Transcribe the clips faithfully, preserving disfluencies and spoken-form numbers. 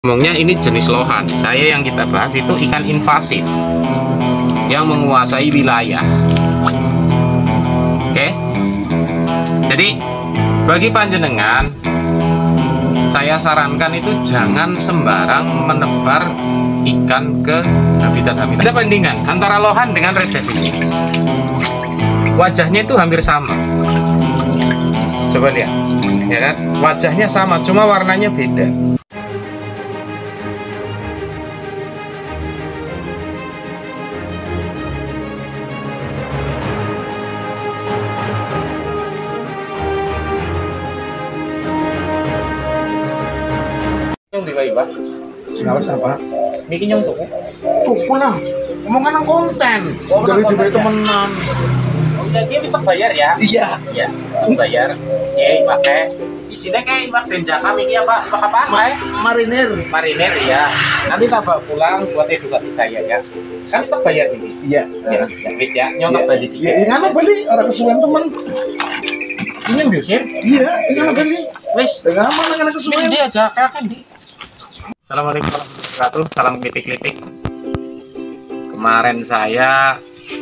Ngomongnya ini jenis lohan. Saya yang kita bahas itu ikan invasif yang menguasai wilayah. Oke. Jadi bagi panjenengan, saya sarankan itu jangan sembarang menebar ikan ke habitat-habitat. Kita bandingkan antara lohan dengan red devil ini. Wajahnya itu hampir sama. Coba lihat, ya kan? Wajahnya sama, cuma warnanya beda. Yang dibaik-baik. Ngawas apa? Niki nyong tuku. Tuku lah. Omongan nang konten. Oh, Dari nang juga konten. temenan. Oh, jadi bisa bayar ya? Iya. Iya, bayar. Ya, pakai. Isinya kayak iwak denjaka ini apa? Iwak apa? Ma marinir. Marinir ya. Nanti tak bawa pulang buat edukasi saya ya. Kan bisa bayar ini. Iya. Ya, ya wis ya. Nyong tak beli dikit. Ya, ini kan beli orang kesuwen temen. Ini yang diusir? Iya, ini kan beli. Wis. Dengan apa nang ana kesuwen? Dia aja kan di. Assalamualaikum warahmatullahi wabarakatuh. Salam klitik-klitik. Kemarin saya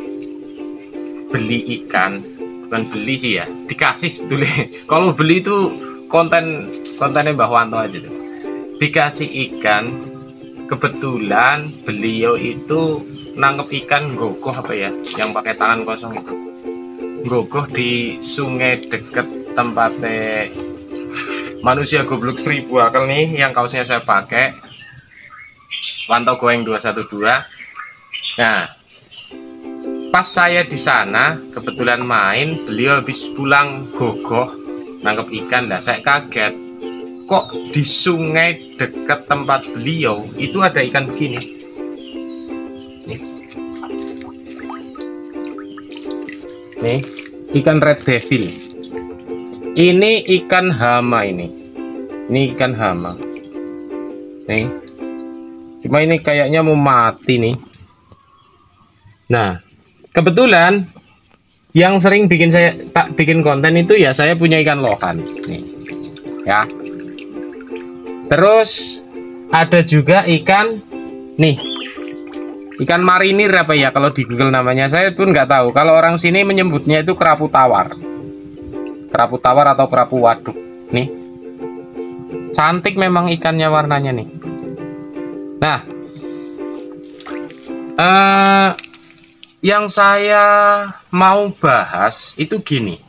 beli ikan, bukan beli sih ya, dikasih sebetulnya. Kalau beli itu konten kontennya Mbah Wanto aja tuh. Dikasih ikan, kebetulan beliau itu nangkep ikan gogoh apa ya, yang pakai tangan kosong itu. Gogoh di sungai deket tempatnya manusia goblok seribu akal nih, yang kaosnya saya pakai Wanto Goeng dua satu dua. Nah, pas saya di sana kebetulan main, beliau habis pulang gogoh nangkep ikan. Lah saya kaget, kok di sungai dekat tempat beliau itu ada ikan begini nih, nih ikan red devil. Ini ikan hama, ini ini ikan hama nih, cuma ini kayaknya mau mati nih. Nah, kebetulan yang sering bikin saya tak bikin konten itu ya saya punya ikan lohan nih ya. Terus ada juga ikan nih, ikan marinir apa ya kalau di Google namanya, saya pun nggak tahu. Kalau orang sini menyebutnya itu kerapu tawar, kerapu tawar atau kerapu waduk. Nih, cantik memang ikannya, warnanya nih. Nah, eh, yang saya mau bahas itu gini.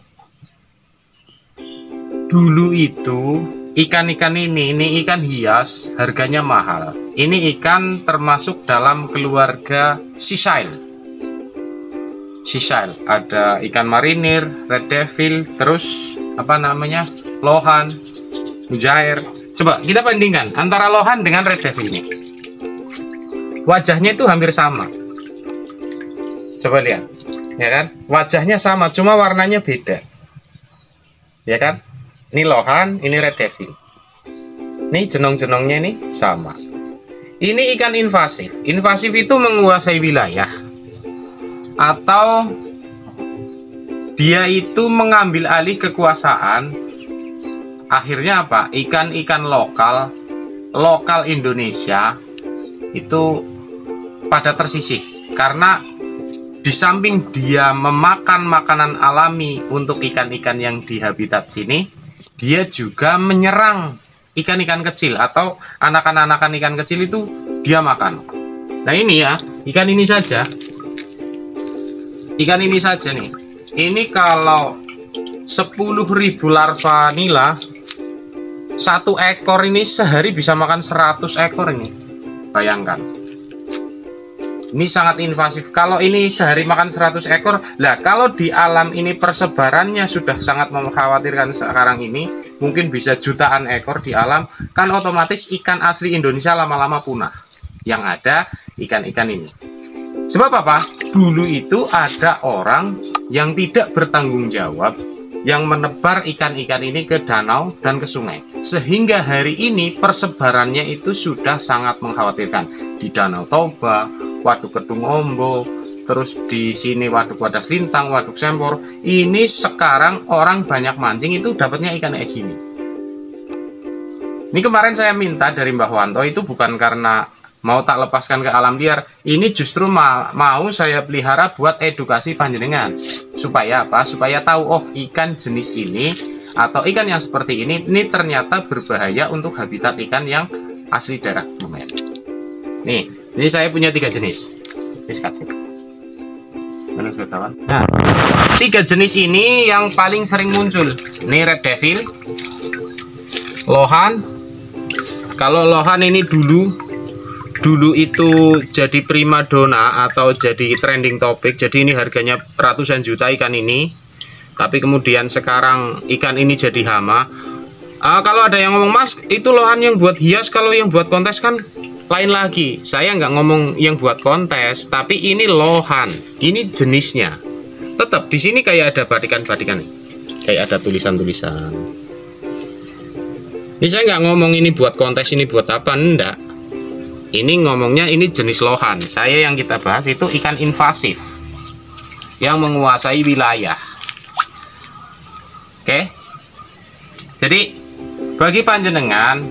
Dulu itu ikan-ikan ini, ini ikan hias, harganya mahal. Ini ikan termasuk dalam keluarga seashell. Seashell, ada ikan marinir, red devil, terus apa namanya, lohan, mujair. Coba kita bandingkan antara lohan dengan red devil ini. Wajahnya itu hampir sama. Coba lihat, ya kan? Wajahnya sama, cuma warnanya beda, ya kan? Ini lohan, ini red devil. Ini jenong-jenongnya ini sama. Ini ikan invasif. Invasif itu menguasai wilayah, atau dia itu mengambil alih kekuasaan. Akhirnya apa? Ikan-ikan lokal, lokal Indonesia itu pada tersisih, karena di samping dia memakan makanan alami untuk ikan-ikan yang di habitat sini, dia juga menyerang ikan-ikan kecil atau anakan-anakan ikan kecil itu dia makan. Nah ini ya, ikan ini saja, ikan ini saja nih, ini kalau sepuluh ribu larva nila, satu ekor ini sehari bisa makan seratus ekor ini. Bayangkan. Ini sangat invasif. Kalau ini sehari makan seratus ekor, lah kalau di alam ini persebarannya sudah sangat mengkhawatirkan sekarang ini, mungkin bisa jutaan ekor di alam, kan otomatis ikan asli Indonesia lama-lama punah. Yang ada ikan-ikan ini. Sebab apa? Dulu itu ada orang yang tidak bertanggung jawab yang menebar ikan-ikan ini ke danau dan ke sungai, sehingga hari ini persebarannya itu sudah sangat mengkhawatirkan. Di Danau Toba, Waduk Kedung Ombo, terus di sini Waduk Wadas Lintang, Waduk Sempor, ini sekarang orang banyak mancing itu dapatnya ikan kayak gini. Ini kemarin saya minta dari Mbah Wanto itu bukan karena mau tak lepaskan ke alam liar. Ini justru ma mau saya pelihara buat edukasi panjenengan. Supaya apa? Supaya tahu, oh ikan jenis ini atau ikan yang seperti ini, ini ternyata berbahaya untuk habitat ikan yang asli daerah Kebumen. Nih, ini saya punya tiga jenis. Nah, tiga jenis ini yang paling sering muncul. Ini red devil, lohan. Kalau lohan ini dulu dulu itu jadi primadona atau jadi trending topik. Jadi ini harganya ratusan juta ikan ini. Tapi kemudian sekarang ikan ini jadi hama. Uh, kalau ada yang ngomong, Mas, itu lohan yang buat hias, kalau yang buat kontes kan lain lagi. Saya nggak ngomong yang buat kontes, tapi ini lohan. Ini jenisnya. Tetap di sini kayak ada batikan-batikan, kayak ada tulisan-tulisan. Ini saya nggak ngomong ini buat kontes, ini buat apa, enggak. Ini ngomongnya ini jenis lohan. Saya yang kita bahas itu ikan invasif yang menguasai wilayah. Oke. Jadi bagi panjenengan,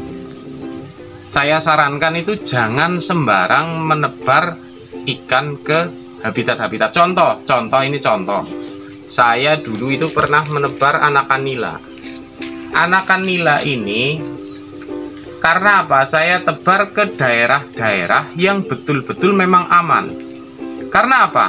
saya sarankan itu jangan sembarang menebar ikan ke habitat-habitat. Contoh, contoh ini contoh. Saya dulu itu pernah menebar anakan nila. Anakan nila ini karena apa? Saya tebar ke daerah-daerah yang betul-betul memang aman. Karena apa?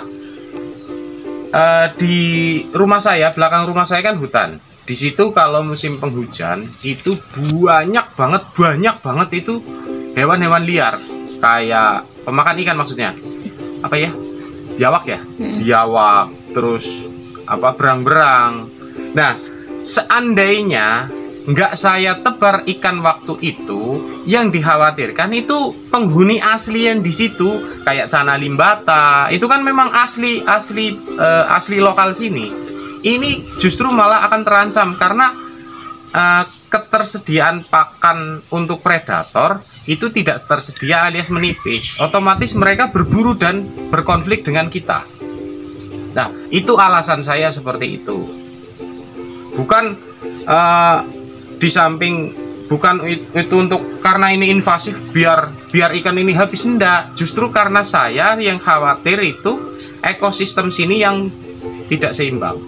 E, di rumah saya, belakang rumah saya kan hutan. Di situ kalau musim penghujan itu banyak banget, banyak banget itu hewan-hewan liar. Kayak pemakan ikan maksudnya. Apa ya? Biawak ya? Biawak, terus apa berang-berang. Nah, seandainya nggak saya tebar ikan waktu itu, yang dikhawatirkan itu penghuni asli yang di situ kayak cana limbata. Itu kan memang asli asli uh, asli lokal sini. Ini justru malah akan terancam karena uh, ketersediaan pakan untuk predator itu tidak tersedia alias menipis. Otomatis mereka berburu dan berkonflik dengan kita. Nah, itu alasan saya seperti itu. Bukan uh, di samping bukan itu untuk karena ini invasif biar biar ikan ini habis, enggak. Justru karena saya yang khawatir itu ekosistem sini yang tidak seimbang.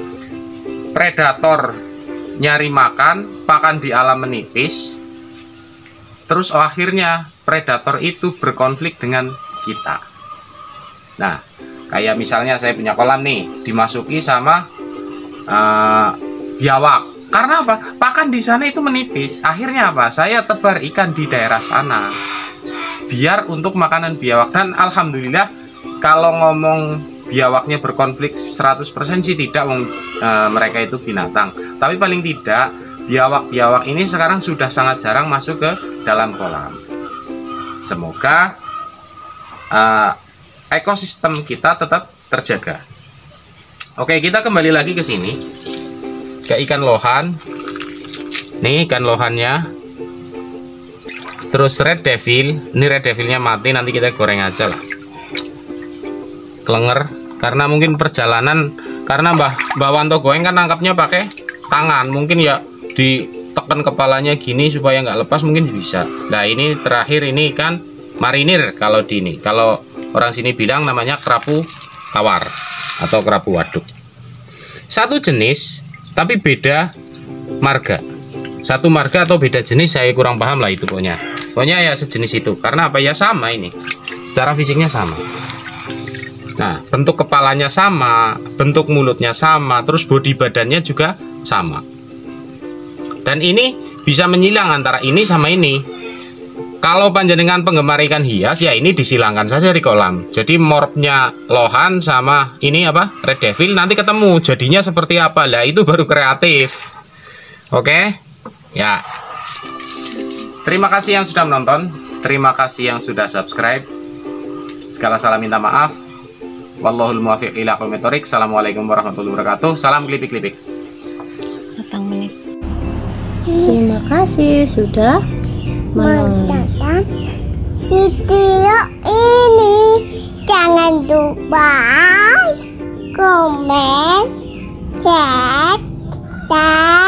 Predator nyari makan, pakan di alam menipis, terus oh, akhirnya predator itu berkonflik dengan kita. Nah, kayak misalnya saya punya kolam nih, dimasuki sama uh, biawak. Karena apa? Pakan di sana itu menipis. Akhirnya apa? Saya tebar ikan di daerah sana, biar untuk makanan biawak. Dan alhamdulillah, kalau ngomong biawaknya berkonflik seratus persen sih tidak, e, mereka itu binatang. Tapi paling tidak biawak-biawak ini sekarang sudah sangat jarang masuk ke dalam kolam. Semoga e, ekosistem kita tetap terjaga. Oke, kita kembali lagi ke sini, ke ikan lohan. Nih ikan lohannya. Terus red devil. Ini red devilnya mati, nanti kita goreng aja lah. Kelenger. Karena mungkin perjalanan, karena Mbah Mbah Wanto goeng kan nangkapnya pakai tangan, mungkin ya ditekan kepalanya gini supaya nggak lepas, mungkin bisa. Nah, ini terakhir ini ikan marinir kalau di ini. Kalau orang sini bilang namanya kerapu tawar atau kerapu waduk. Satu jenis tapi beda marga. Satu marga atau beda jenis saya kurang paham lah itu pokoknya. Pokoknya ya sejenis itu. Karena apa ya, sama ini. Secara fisiknya sama. Nah, bentuk kepalanya sama, bentuk mulutnya sama, terus bodi badannya juga sama. Dan ini bisa menyilang antara ini sama ini. Kalau panjenengan penggemar ikan hias, ya ini disilangkan saja di kolam. Jadi morpnya lohan sama ini apa, red devil nanti ketemu, jadinya seperti apa lah, itu baru kreatif. Oke, ya. Terima kasih yang sudah menonton, terima kasih yang sudah subscribe. Segala salah minta maaf. Wallahul muwaffiq ila aqwamit thoriq. Assalamualaikum warahmatullahi wabarakatuh. Salam klipik-klipik. Patang menit. Terima kasih sudah menonton video ini. Jangan lupa komen, chat, dan